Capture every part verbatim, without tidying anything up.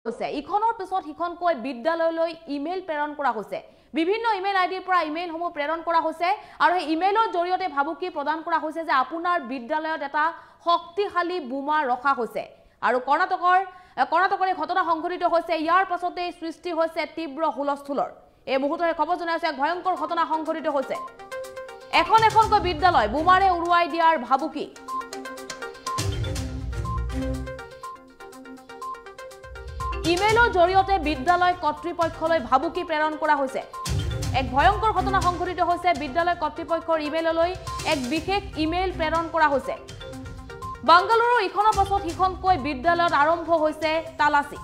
ইখনৰ পিছত সিখনকৈ বিদ্যালয়লৈ ইমেইল প্ৰেৰণ কৰা হৈছে বিভিন্ন ইমেইল আইডিৰ পৰা ইমেইলসমূহ প্ৰেৰণ কৰা হৈছে আৰু এই ইমেইলৰ জৰিয়তে ভাবুকি প্ৰদান কৰা হৈছে যে আপোনাৰ বিদ্যালয়ত এটা শক্তিশালী বোমা ৰখা হৈছে আৰু কৰ্ণাটকৰ কৰ্ণাটকৰ ঘটনা সংঘটিত হৈছে ইয়াৰ পাছতে সৃষ্টি হৈছে তীব্ৰ হুলস্থুলৰ এই মুহূৰ্তত খবৰ জনাইছে এক ভয়ংকৰ ঘটনা সংঘটিত হৈছে এখন এখনকৈ বিদ্যালয় বোমাৰে উৰুৱাই দিয়াৰ ভাবুকি ইমেইলৰ জৰিয়তে বিদ্যালয় কৰ্তৃপক্ষলৈ ভাবুকি প্ৰেৰণ কৰা হৈছে এক ভয়ংকৰ ঘটনা সংঘটিত হৈছে বিদ্যালয় কৰ্তৃপক্ষৰ ইমেইললৈ এক বিশেষ ইমেইল প্ৰেৰণ কৰা হৈছে বাংগালুৰু ইখনৰ পাছত সিখনকৈ বিদ্যালয়ত আৰম্ভ হৈছে তালাচী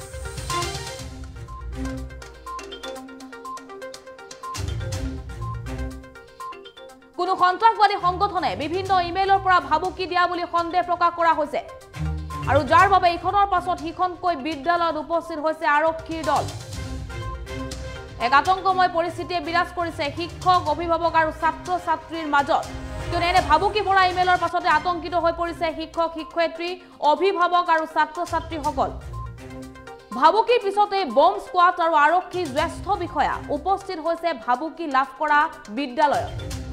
কোনো সন্ত্ৰাসবাদী সংগঠনে বিভিন্ন ইমেইলৰ পৰা ভাবুকি দিয়া বুলি সন্দেহ প্ৰকাশ কৰা হৈছে আৰু যাৰ বাবে ইখনৰ পাছত সিখনকৈ বিদ্যালয়ত উপস্থিত হৈছে আৰক্ষীৰ দল এক আতংকময় পৰিস্থিতিয়ে বিৰাজ কৰিছে শিক্ষক অভিভাৱক আৰু ছাত্ৰ ছাত্ৰীৰ মাজত কিয়নো এনে ভাবুকি ভৰা ইমেইলৰ পাছতে আতংকিত হৈ পৰিছে শিক্ষক শিক্ষয়িত্ৰী অভিভাৱক আৰু ছাত্ৰ ছাত্ৰীসকল ভাবুকিৰ পিছতে বম স্কোৱাড আৰু আৰক্ষীৰ জ্যেষ্ঠ বিষয়া উপস্থিত হৈছে ভাবুকি লাভ কৰা বিদ্যালয়ত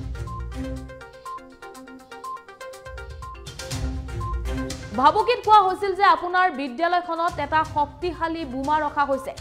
ভাবুকিত কোৱা হৈছিল যে আপোনাৰ বিদ্যালয়খনত এটা শক্তিশালী বোমা ৰখা হৈছে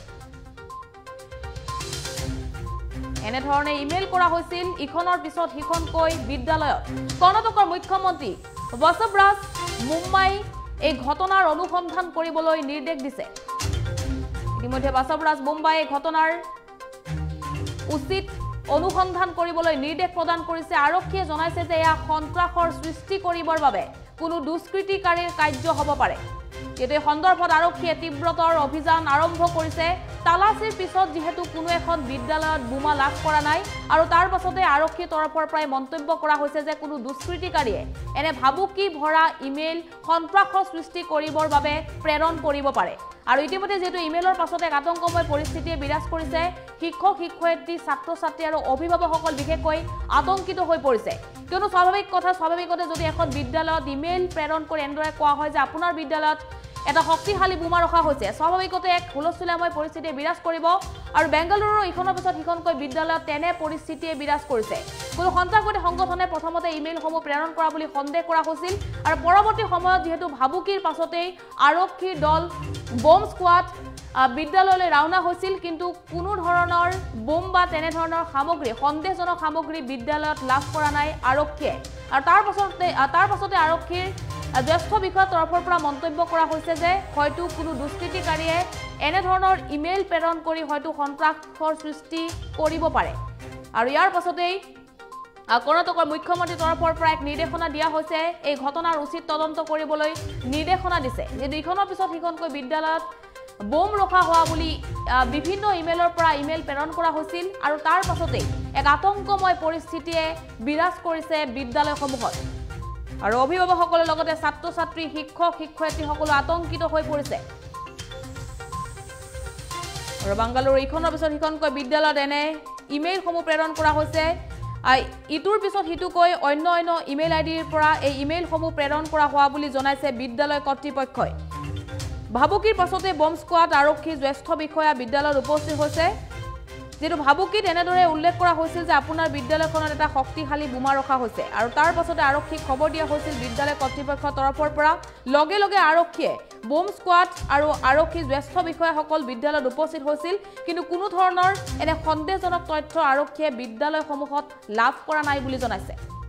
এনে ধৰণে ইমেইল কৰা হৈছিল ইখনৰ পিছত সিখনকৈ বিদ্যালয়ত কৰ্ণাটকৰ মুখ্যমন্ত্ৰী বসৱৰাজ মুম্বাই এই ঘটনাৰ অনুসন্ধান কৰিবলৈ নিৰ্দেশ দিছে ইতিমধ্যে বসৱৰাজ মুম্বাই এই ঘটনাৰ উচিত অনুসন্ধান কৰিবলৈ নিৰ্দেশ প্ৰদান কৰিছে আৰক্ষীয়ে জনাইছে যে এয়া সন্ত্ৰাসৰ সৃষ্টি কৰিবৰ বাবে কোনো দুষ্কৃতিকাৰীৰ কাৰ্য হ'ব পাৰে এই সন্দৰ্ভত আৰক্ষীয়ে তীব্ৰতৰ অভিযান আৰম্ভ কৰিছে তালাচীৰ পিছত যেহেতু কোনো এখন বিদ্যালয়ত বোমা লাভ কৰা নাই আৰু তাৰ পাছতে আৰক্ষীৰ তৰফৰ পৰা মন্তব্য কৰা হৈছে যে কোনো দুষ্কৃতিকাৰীয়ে এনে ভাবুকি ভৰা ইমেইল সন্ত্ৰাসৰ সৃষ্টি কৰিবৰ বাবে প্ৰেৰণ কৰিব পাৰে আৰু ইতিমধ্যে যেহেতু ইমেইলৰ পাছতে এক আতংকময় পৰিস্থিতিয়ে বিৰাজ কৰিছে শিক্ষক শিক্ষয়িত্ৰী ছাত্ৰ ছাত্ৰী আৰু অভিভাৱকসকল বিশেষকৈ আতংকিত হৈ পৰিছে কিয়নো স্বাভাৱিক কথা স্বাভাৱিকতে যদি এখন বিদ্যালয়ত ইমেইল প্ৰেৰণ কৰি এনেদৰে কোৱা হয় যে আপোনাৰ বিদ্যালয়ত এটা শক্তিশালী বোমা ৰখা হৈছে স্বাভাৱিকতে এক হুলস্থুলীয়াময় পৰিস্থিতিয়ে বিৰাজ কৰিব আৰু বেংগালুৰুৰ ইখনৰ পিছত সিখনকৈ বিদ্যালয়ত তেনে পৰিস্থিতিয়ে বিৰাজ কৰিছে কোনো সন্ত্ৰাসবাদী সংগঠনে প্ৰথমতে ইমেইলসমূহ প্ৰেৰণ কৰা বুলি সন্দেহ কৰা হৈছিল আৰু পৰৱৰ্তী সময়ত যেহেতু ভাবুকিৰ পাছতেই আৰক্ষীৰ দল বম স্কোৱাড বিদ্যালয়লৈ ৰাওনা হৈছিল কিন্তু কোনো ধৰণৰ বোম বা তেনে ধৰণৰ সামগ্ৰী সন্দেহজনক সামগ্ৰী বিদ্যালয়ত লাভ কৰা নাই আৰক্ষীয়ে আৰু তাৰ পাছতে তাৰ পাছতে আৰক্ষীৰ জ্যেষ্ঠ বিষয়াৰ তৰফৰ পৰা মন্তব্য কৰা হৈছে যে হয়তো কোনো দুষ্কৃতিকাৰীয়ে এনে ধৰণৰ ইমেইল প্ৰেৰণ কৰি হয়তো সন্ত্ৰাসৰ সৃষ্টি কৰিব পাৰে আৰু ইয়াৰ পাছতেই কৰ্ণাটকৰ মুখ্যমন্ত্ৰীৰ তৰফৰ পৰা এক নিৰ্দেশনা দিয়া হৈছে এই ঘটনাৰ উচিত তদন্ত কৰিবলৈ নিৰ্দেশনা দিছে যে ইখনৰ পিছত সিখনকৈ বিদ্যালয়ত বোম ৰখা হোৱা বুলি বিভিন্ন ইমেইলৰ পৰা ইমেইল প্ৰেৰণ কৰা হৈছিল আৰু তাৰ পাছতেই এক আতংকময় পৰিস্থিতিয়ে বিৰাজ কৰিছে বিদ্যালয়সমূহত আৰু অভিভাৱকসকলৰ লগতে ছাত্ৰ ছাত্ৰী শিক্ষক শিক্ষয়িত্ৰীসকলো আতংকিত হৈ পৰিছে আৰু বাংগালুৰু ইখনৰ পিছত সিখনকৈ বিদ্যালয়ত এনে ইমেইলসমূহ প্ৰেৰণ কৰা হৈছে ইটোৰ পিছত সিটোকৈ অন্য অন্য ইমেইল আইডিৰ পৰা এই ইমেইলসমূহ প্ৰেৰণ কৰা হোৱা বুলি জনাইছে বিদ্যালয় কৰ্তৃপক্ষই ভাবুকিৰ পাছতে বম স্কোৱাড আৰক্ষীৰ জ্যেষ্ঠ বিষয়া বিদ্যালয়ত উপস্থিত হৈছে যেটো ভাবুকিত এনেদৰে উল্লেখ কৰা হৈছিল যে আপোনাৰ বিদ্যালয়খনত এটা শক্তিশালী বোমা ৰখা হৈছে আৰু তাৰ পাছতে আৰক্ষীক খবৰ দিয়া হৈছিল বিদ্যালয় কৰ্তৃপক্ষৰ তৰফৰ পৰা লগে লগে আৰক্ষীয়ে বম স্কোৱাড আৰু আৰক্ষীৰ জ্যেষ্ঠ বিষয়াসকল বিদ্যালয়ত উপস্থিত হৈছিল কিন্তু কোনো ধৰণৰ এনে সন্দেহজনক তথ্য আৰক্ষীয়ে বিদ্যালয়সমূহত লাভ কৰা নাই বুলি জনাইছে